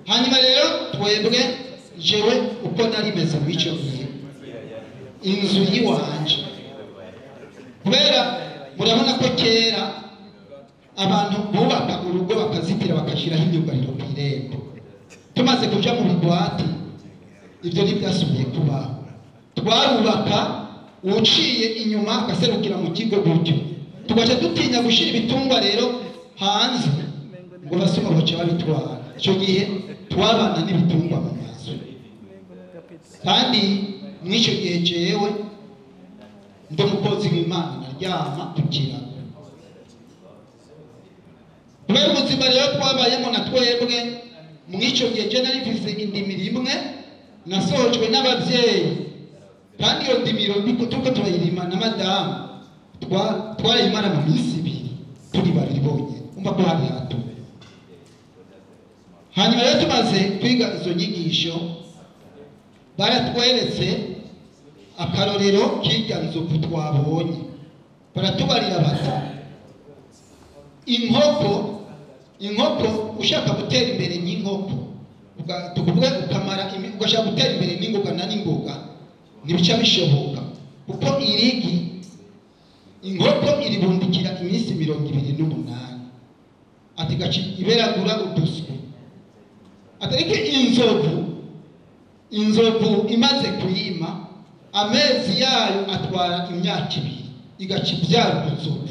hanyuma rero twebwe jewe uko nari meze muri icyo gihe inzu yiwanje kubera murabona ko kera abantu bubaka urugo bakazitira bakashyiraho imyugariro ku irembo tumaze kuja mu bigwati ibyo ntibyasubiye kubaho twarubaka uciye inyuma agaserukira mu kigo gutyo tugaca dutinya gushyira ibitungwa rero hanze ngo basuma baca babitwara icyo gihe twabana n'ibitungwa mu mazu kandi mw'icyo gihe jewe ndi umukozi w'Imana naryama ku kirago kubera ubuzima rero twabayemo na twebwe mw'icyo gihe je nari mfise indimiro imwe nasohojwe n'ababyeyi kandi iyo ndimiro turiko turayirima na madamu twarayimara mu minsi ibiri turi babiri bonyine umva ko hari hato hanyuma rero tumaze kwiga izo nyigisho baratweretse akarorero k'irya nzovu twabonye baratubarira bati inkoko ushaka gutera imbere n'inkoko tukuvuga ugashaka gutera imbere n'ingoga na n'ingoga ntibica bishoboka kuko irigi inkoko iribundikira iminsi 28 ati gaci iberagura uduswi atarike inzovu imaze kuyima amezi yayo atwara imyaka 2 igaca ibyara inzovu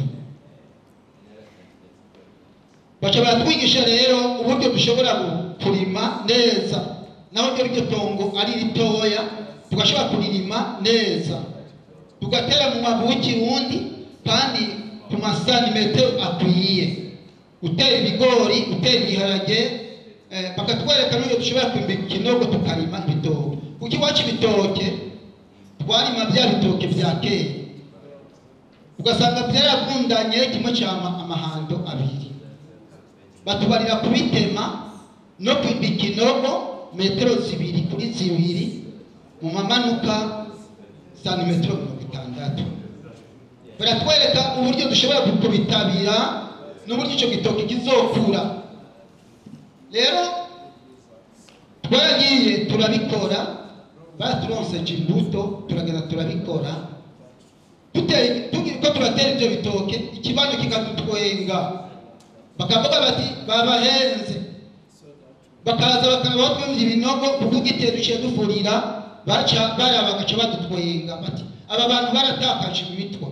baca baratwigisha rero uburyo dushobora kurima neza naho iryo tongo ari ritoya tugashobora kuririma neza tugatera mu mabu w'ikirundi kandi ku masantimetero akwiye utera ibigori utera ibiharage bakatwereka n'uburyo dushobora kwimbika ikinogo tukarima ibitoke kuko iwacu ibitoke twarima bya bitoke bya kera ugasanga byaravundanye kimwe cyama amahando abiri batubarira kubitema no kwimbika ikinogo metero 2 kuri 2 mu mamanuka santimetero 60 baratwereka uburyo dushobora kubitabira n'uburyo icyo gitoke kizokura rero twaragiye turabikora baturonse imbuto turagenda turabikora tugira ko turatera ibyo bitoke ikibano kikadutwenga bakavuga bati babahenze bakaza bakabotwemye ibinogo kugitera uciye dufurira baca barabagaca badutwenga bati aba bantu baratakaje imitwa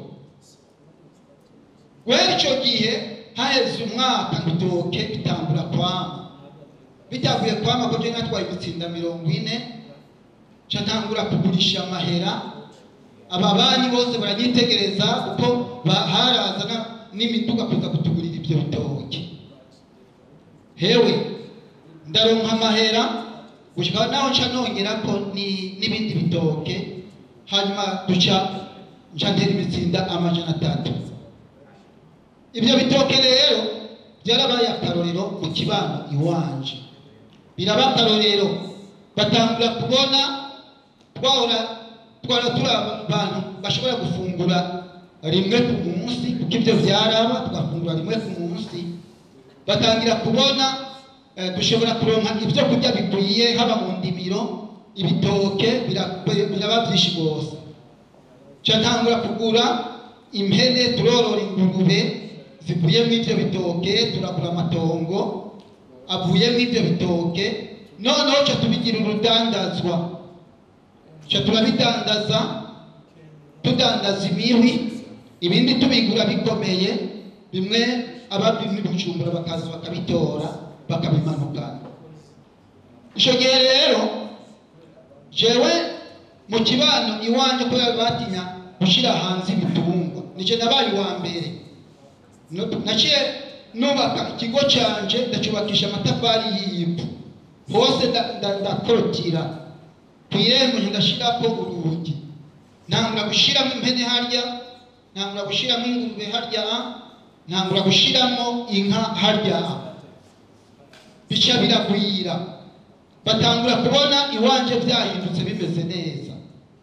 wera icyo gihe haheze umwaka ibitoke bitangura kwama bitaguye kwama ko je natwaye gutsinda 40 cyatangura kugurisha amahera ababanyi bose baragitegereza kuko baharazana n'imituga kuza kutugurira ibyo bitoke hewe ndaronka amahera gushika naho nca nongera ko n'ibindi bitoke hanyuma duca ntera imitsinda 300 ibyo bitoke rero byarabaye akarorero mu kibano iwanje biraba akarorero batangura kubona twara abantu bashobora gufungura rimwe ku munsi kuko ibyo byaraba tugafungura rimwe ku munsi batangira kubona dushobora kuronka ibyo kurya bikwiye haba mu ndimiro ibitoke biraba byinshi bose cyatangura kugura impene turorora ingurube zivuye mu ibyo bitoke turagura amatongo avuye mu ibyo bitoke noneho cyo tubigira urudandazwa cyo turabidandaza tudandaza imihwi ibindi tubigura bikomeye bimwe ababimwe bucumbura bakaza bakabitora bakabimanukana icyo gihe rero jewe mu kibano iwanje ko batinya gushira hanze ibitungwa nice nabaye wa mbere naciye nubaka ikigo canje ndacubakisha amatafari y'ivu hose ndakorotira kwirembo ndashirako urugi ntangura gushiramo impene harya ntangura gushiramo ingurube harya ntangura gushiramo inka harya bica biragwira batangura kubona iwanje byahindutse bimeze neza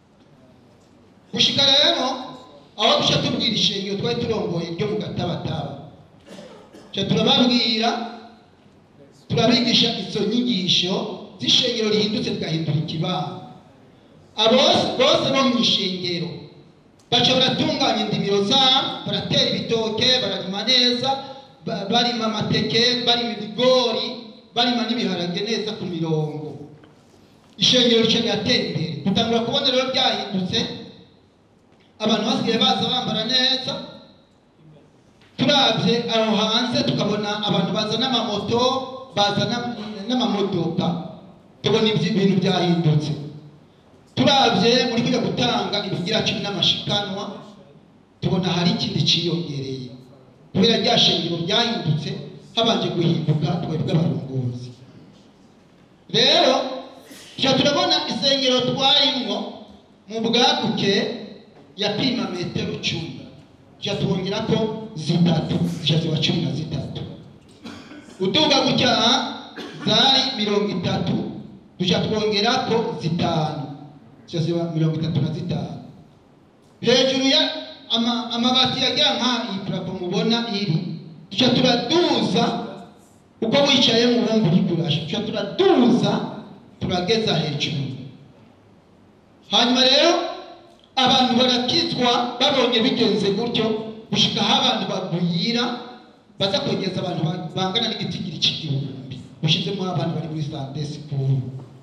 gushika rero aho duca tubwira ishengero twari turongoye ryo mu Gatabataba cyo turababwira turabigisha izo nyigisho z'ishengero rihindutse rigahindura ikibano. Bose bo mu ishengero baca baratunganya indimiro zabo, baratera ibitoke, bararima neza, barima amateke, barima ibigori, barima n'ibiharage neza ku mirongo. Ishengero rica riratera imbere. Dutangura kubona rero byahindutse, abantu basigaye baza bambara neza. Turabye aho hanze tukabona abantu bazana amamoto, bazana n'amamodoka, tubona ibintu byahindutse. Turabye muri kujya gutanga ibigira cumi n'amashikanwa, tubona hari ikindi ciyongereye kubera rya shengero ryahindutse, habanje guhinduka twebwe abarongozi. Rero turabona isengero twarimwo mu bwaguke yapima metero 10, tubongera ko zitatu ziba 13. Utuga gutya zari 30, twongera ko zitanu ziba 35. Hejuru ya amabati yagira nka iyi plapo mubona iri, turaduza uko wicaye mu bumbu rikurasha, turaduza turageza hejuru. Hanyuma rero abantu barakizwa babonye bigenze gutyo, gushika aho abantu bagwira baza kwegeza abantu bangana n'igitigiri c'igihumbi, ushizemo abantu bari muri Sunday school.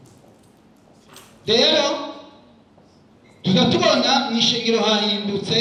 Rero tuzatubona mu ishengero hahindutse,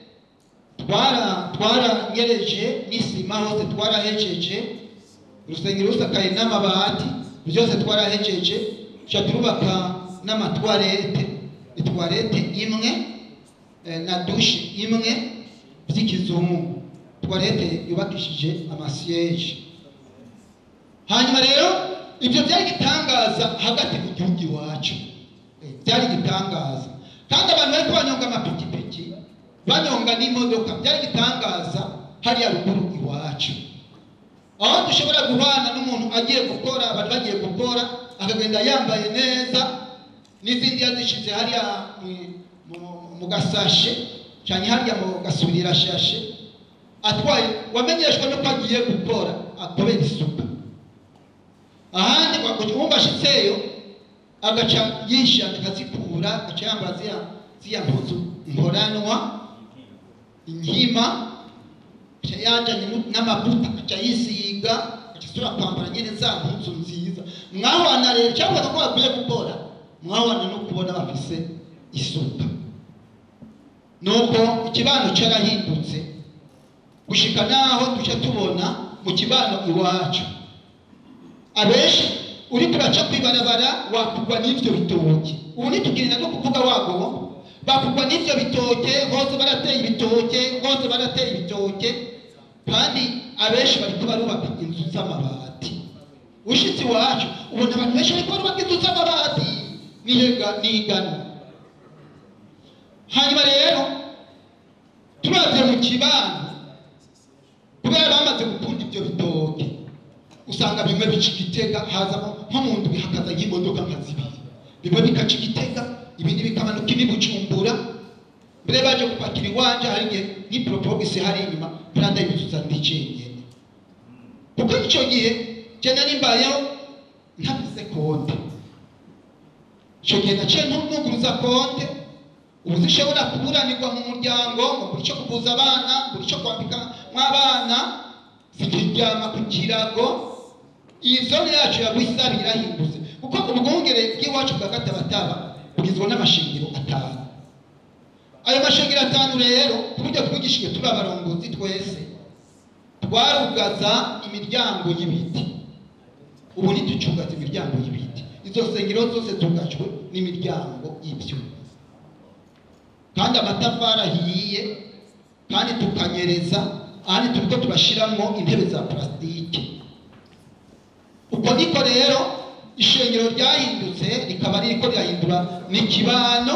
twaranyereje n'isima hose twarahejeje, urusengero rusakaye n'amabati byose twarahejeje, turubaka n'amatwarete, itwarete imwe na dushe imwe by'ikizungu, twarete yubakishije amasiyeje. Hanyuma rero ibyo byari gitangaza hagati mu gihugu iwacu, byari gitangaza. Kandi abantu bari banyonga amapikipiki, banyonga n'imodoka, byari gitangaza hariya ruguru iwacu. Aho dushobora guhana n'umuntu agiye gukora, abantu bagiye gukora, akagenda yambaye neza, n'izindi yazishize hariya mu gasashe cyane hariya mu gasubirira shashe, atwaye wamenyeshwa no kwagiye gukora akobera isuku. Ahandi wumva ashitseyo agaca yishaka akazikura, agaca yambara ziya mpuzu mporanwa, inkima, yajanye n'amavuta, agaca yisiga, agasura kwambara nyene za mpuzu nziza. Mwawana rero cyangwa ko bagiye gukora, mwawana no kubona bafise isuka. Nuko ikibano carahindutse gushika naho tuca tubona mu kibano iwacu abeshi uri kuraca kwibarabara wakugwa n'ivyo bitoke. Ubu nitugirira no kuvuga wago bakugwa n'ivyo bitoke, hose barateye ibitoke, hose barateye ibitoke, kandi abeshi bari kubarubaka inzu z'amabati. Ushitsi wacu ubona abantu benshi bari kubarubaka inzu z'amabati n'igano. Hanyuma rero turavye mu kibano, kubera bamaze gukunda ibyo bitoke, usanga bimwe bica Igitega, hazamo nko mu ndwi hakaza y'imodoka nka zibiri, bimwe bikaca Igitega, ibindi bikamanuka Bujumbura. Mbere baje gupakira iwanje hari igihe n'ipropogisi hari inyuma branda y'ibituza ndicengene, kuko icyo gihe jena nimbayeho ntabize konte. Icyo gihe naciye ntuguruza konte, ubu zishobora kuburanirwa mu muryango, ngo buri cyo kuvuza abana, buri cyo kwambika mw'abana, zikiryama ku kirago. Iyi zone yacu yagwisaba irahindutse, kuko ubwongere bw'iwacu bwa Gatabataba bugizwe n'amashingiro 5. Ayo mashingiro 5 rero kubujya twigishije turi abarongozi twese, twarugaza imiryango y'ibiti. Ubu nitucugaza imiryango y'ibiti, izo sengero zose tugacwe n'imiryango y'ibyuma, kandi amatafari ahiye, kandi tukanyereza, ahandi turiko tubashiramo intebe za plastike. Uko niko rero ishengero ryahindutse, rikaba ririko rirahindura n'ikibano,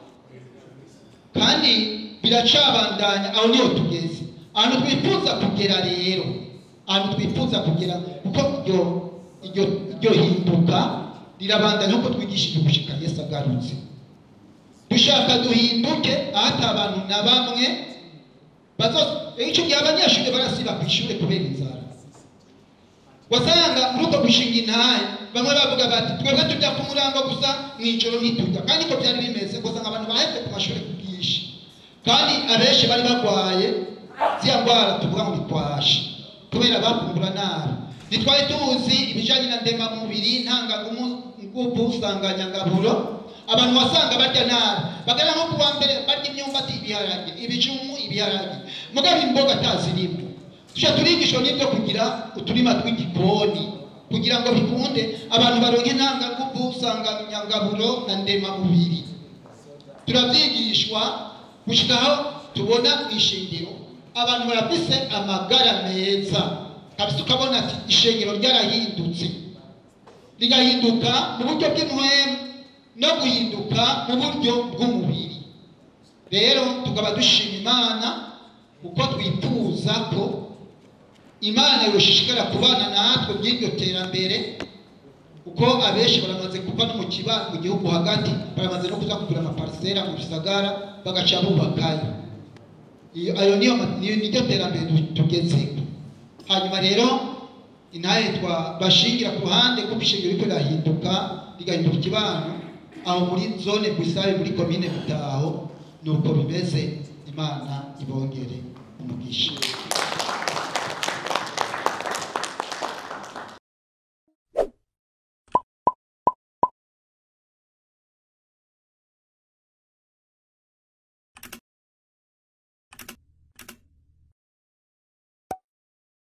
kandi biracabandanya. Aho niho tugeze, ahantu twifuza kugera rero, ahantu twifuza kugera, kuko iryo hinduka rirabandanya uko twigishije gushika Yesu agarutse. Dushaka duhinduke ahata abantu na bamwe icyo gihe abanyeshuri barasiba ku ishuri kubera inzara. wasanga muri uko gushinga intahe bamwe bavuga bati twebwe tujya ku murango gusa mw'ijoro ntitujya, kandi ko byari bimeze ugasanga abantu bahetse ku mashuri bwinshi, kandi abenshi bari barwaye ziriya ndwara tuvuga ngo bitwaje kubera bafungura nabi. Ntitwari tuzi ibijyanye na ndemamubiri, ntanganguvu, nsanganyangaburo. Abantu wasanga barya nabi, bagera nko kuwa mbere barya imyumbati, ibiharage, ibijumbu, ibiharage, mugabo imboga atazirimo. Tujya turigishwa n'ibyo kugira uturima tw'igikoni kugira ngo bikunde abantu baronke ntanganguvu, nsanganyangaburo na ndemamubiri. Turabyigishwa gushikaho tubona ishingiro abantu barafise amagara meza kabisa, ukabona ati ishengero ryarahindutse, rigahinduka mu buryo bw'impwemu no guhinduka mu buryo bw'umubiri. Rero tukaba dushima Imana uko twifuza ko Imana yoshishikara kubana natwe by'iryo terambere, uko abenshi baramaze kuva no mu kibano mu gihugu hagati, baramaze no kuza kugura amaparisera mu bisagara bagaca bubakayo. Ayo niyo terambere tugezeho. Hanyuma rero intahe bashingira ku ruhande ko ishengero riko rirahinduka rigahinduka ikibano aho muri zone Busabe muri komine Mutaho, nuko bimeze. Imana ibongere umugisha.